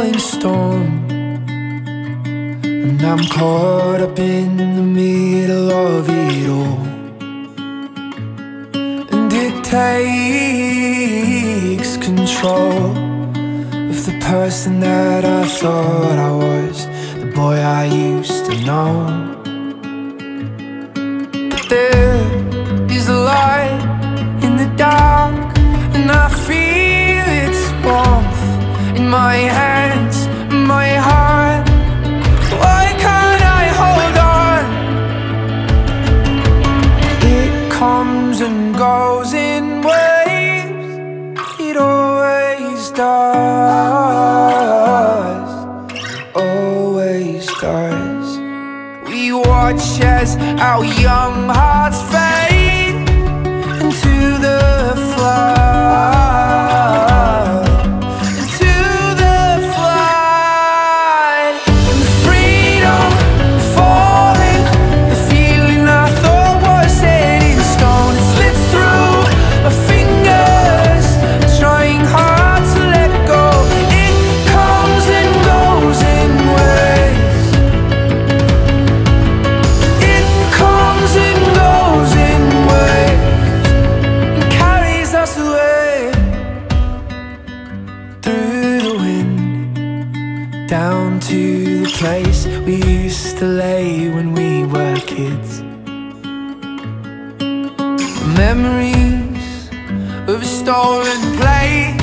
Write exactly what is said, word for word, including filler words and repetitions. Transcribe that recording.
falling storm, and I'm caught up in the middle of it all. And it takes control of the person that I thought I was, the boy I used to know. But there is a light in the dark, and I feel its warmth in my hands, my heart. Why can't I hold on? It comes and goes in waves, it always does, always does. We watch as our young hearts fade into the flood, into the flood. And the freedom falling, the feeling I thought was set in stone, it slips through my fingers, trying hard to let go. It comes and goes in waves, it comes and goes in waves, and carries us away through the wind, down to the place we used to lay when we were kids. Memories of a stolen place,